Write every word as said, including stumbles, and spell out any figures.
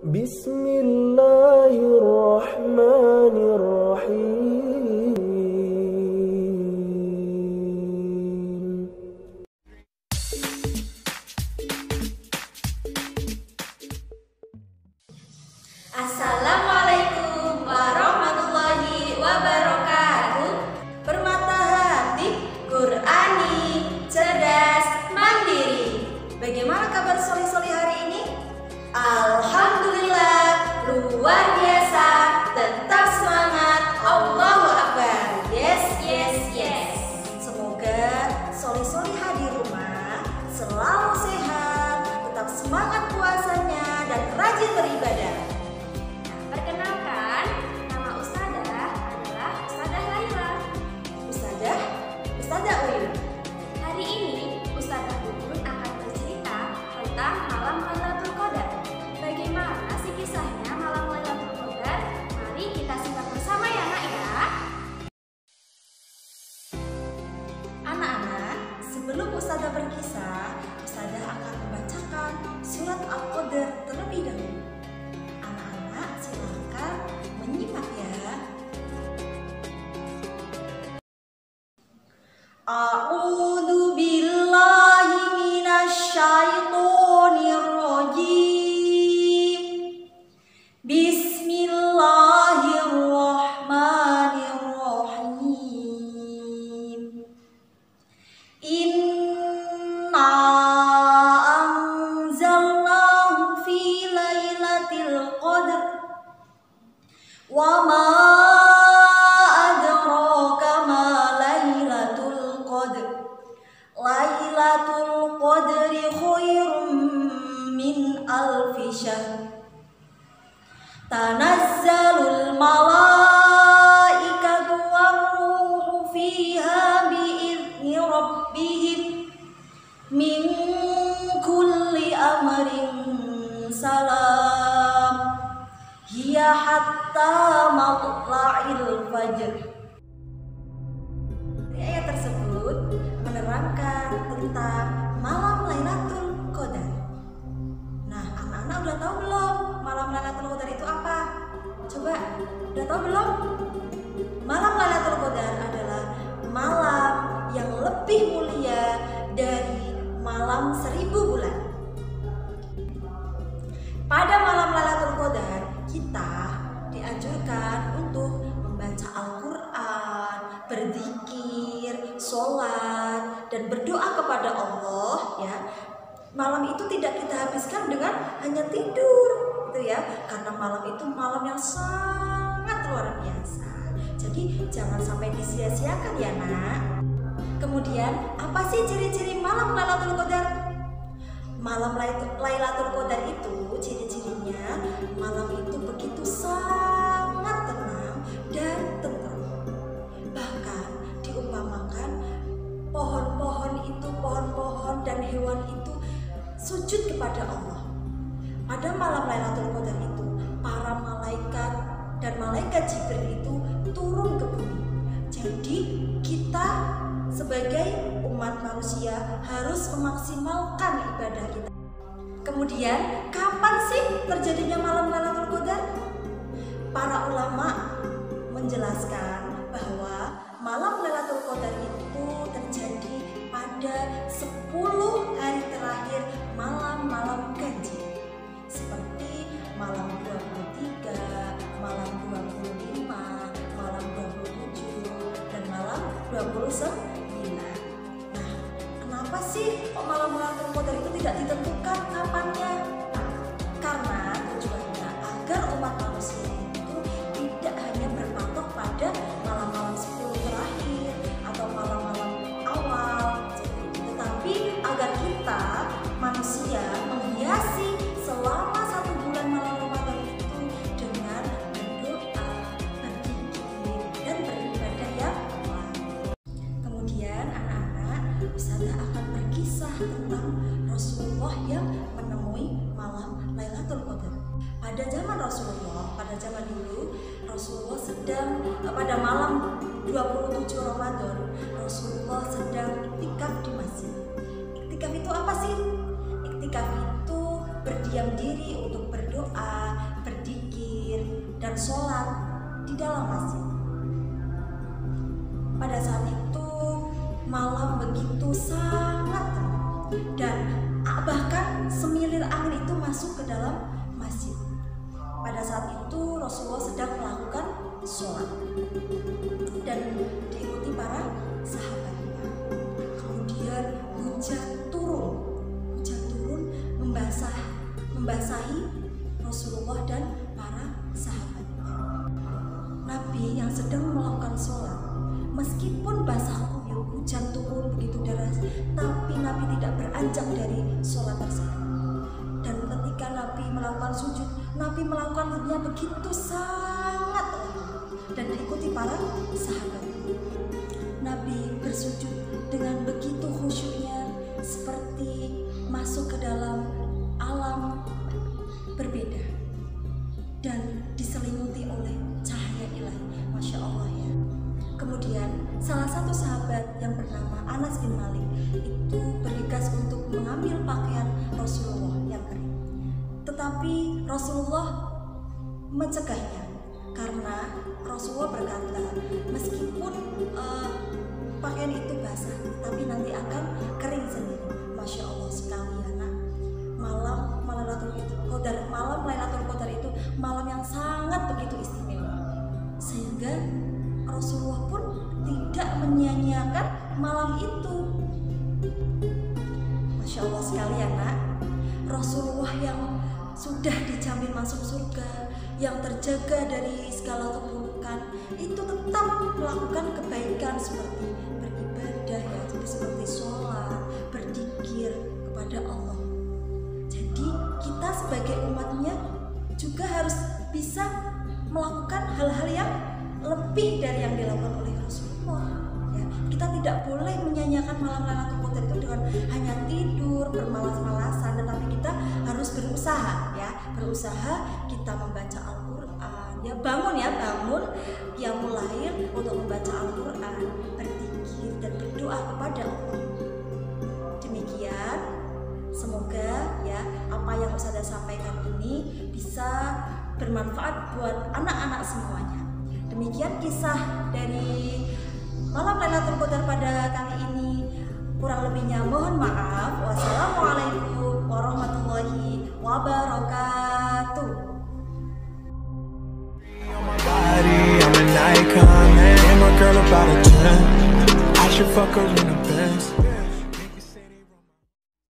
Bismillahirrahmanirrahim. Assalamualaikum warahmatullahi wabarakatuh. Permata hati, Qurani, cerdas, mandiri. Bagaimana kabar soli-soli hari ini? Alhamdulillah, luar biasa. Tetap semangat, Allahu Akbar. Yes, yes, yes. Semoga soli-soli di rumah selalu sehat, tetap semangat puasanya, dan rajin beribadah. Perkenalkan, nama Ustadzah adalah Ustadzah Laila. Ustadzah, Ustadzah Uyun. Hari ini Ustadzah Uyun akan bercerita tentang malam Lailatul Qadar. Bagaimana sih kisahnya malam Lailatul Qadar? Mari kita simak bersama ya nak ya. Anak-anak, sebelum Ustadzah berkisah, Ustadzah akan membacakan surat Al-Qadar terlebih dahulu. Anak-anak silakan menyimak ya. A'udzu billahi minasyaitonir rajim. Bismillahirrahmanirrahim. Inna anzalnahu fi lailatul qadr wa ma adraka ma lailatul qadr. Lailatul qadri khairum min alfi syahr. Tanazzalul malaikatu war-ruhu fiha bi'izni rabbihim min kulli amrin salam. Hiya hatta matla'il fajr. Ayat tersebut menerangkan tentang malam Lailatul Qadar. Nah, anak-anak udah tahu belum malam Lailatul Qadar itu apa? Coba, udah tahu belum? Malam Lailatul Qadar adalah malam yang lebih mulia dari malam seribu bulan. Pada malam Lailatul Qadar, kita dianjurkan untuk membaca Al-Quran, berzikir, sholat, dan berdoa kepada Allah ya. Malam itu tidak kita habiskan dengan hanya tidur gitu ya, karena malam itu malam yang sangat luar biasa. Jadi jangan sampai disia-siakan ya nak. Kemudian apa sih ciri-ciri malam Lailatul Qadar? Malam Lailatul Qadar itu ciri-cirinya malam itu begitu sangat tenang dan tentram. Bahkan diumpamakan pohon-pohon itu, pohon-pohon dan hewan itu sujud kepada Allah. Pada malam Lailatul Qadar itu, para malaikat dan malaikat Jibril itu turun ke bumi. Jadi kita sebagai umat manusia harus memaksimalkan ibadah kita. Kemudian, kapan sih terjadinya malam Lailatul Qadar? Para ulama menjelaskan bahwa malam Lailatul Qadar itu terjadi pada sepuluh hari terakhir malam-malam ganjil, seperti malam dua puluh tiga, malam dua puluh lima, malam dua puluh tujuh, dan malam dua puluh sembilan. Nah, kenapa sih kok malam Lailatul Qadar itu tidak ditentukan kapannya? Karena tujuannya agar umat manusia itu tidak hanya berpatok pada malam-malam sepuluh terakhir atau malam-malam awal, tetapi agar kita manusia menghiasi selama satu bulan malam Ramadan itu dengan berdoa, berzikir, dan beribadah yang baik. Kemudian anak-anak, Ustadzah akan berkisah tentang Rasulullah yang menemui malam Lailatul Qadar. Pada zaman Rasulullah, pada zaman dulu Rasulullah sedang pada malam dua puluh tujuh Ramadan, Rasulullah sedang iktikaf di masjid. Iktikaf itu apa sih? Iktikaf itu berdiam diri untuk berdoa dan sholat di dalam masjid. Pada saat itu malam begitu sangat tenang dan bahkan semilir angin itu masuk ke dalam masjid. Pada saat itu Rasulullah sedang melakukan sholat dan diikuti para sahabatnya. Kemudian hujan turun, hujan turun membasah, membasahi Rasulullah dan para sahabatnya. Nabi yang sedang melakukan sholat, meskipun basah kuyup, hujan turun begitu deras, tapi Nabi tidak beranjak dari sholat tersebut. Dan ketika Nabi melakukan sujud, Nabi melakukannya begitu sangat lama dan diikuti para sahabat. Nabi bersujud dengan begitu khusyuknya, seperti masuk ke dalam alam berbeda dan diselimuti oleh cahaya ilahi. Masya Allah ya. Kemudian salah satu sahabat yang bernama Anas bin Malik itu bergegas untuk mengambil pakaian Rasulullah yang kering. Tetapi Rasulullah mencegahnya karena Rasulullah berkata, meskipun uh, pakaian itu basah, tapi nanti akan kering sendiri. Masya Allah sekali ya nak. Malam Lailatul Qadar, malam Lailatul Qadar itu malam yang sangat begitu istimewa, sehingga Rasulullah pun tidak menyia-nyiakan malam itu. Masya Allah sekali ya nak. Rasulullah yang sudah dijamin masuk surga, yang terjaga dari segala keburukan, itu tetap melakukan kebaikan seperti beribadah ya, seperti sholat, berzikir kepada Allah. Jadi kita sebagai umatnya juga harus bisa melakukan hal-hal yang lebih dari yang dilakukan oleh Rasulullah. Ya, kita tidak boleh menyanyiakan malam Lailatul Qadar itu dengan hanya tidur, bermalas-malasan, tetapi kita harus berusaha ya, berusaha kita membaca Al-Qur'an. Ya, bangun ya, bangun qiyamul lail untuk membaca Al-Qur'an, berzikir dan berdoa kepada Allah. Demikian, semoga ya apa yang Ustazah sampaikan ini bisa bermanfaat buat anak-anak semuanya. Demikian kisah dari malam Lailatul Qadar pada kali ini. Kurang lebihnya mohon maaf. Wassalamualaikum warahmatullahi wabarakatuh. I should fuck her in the best.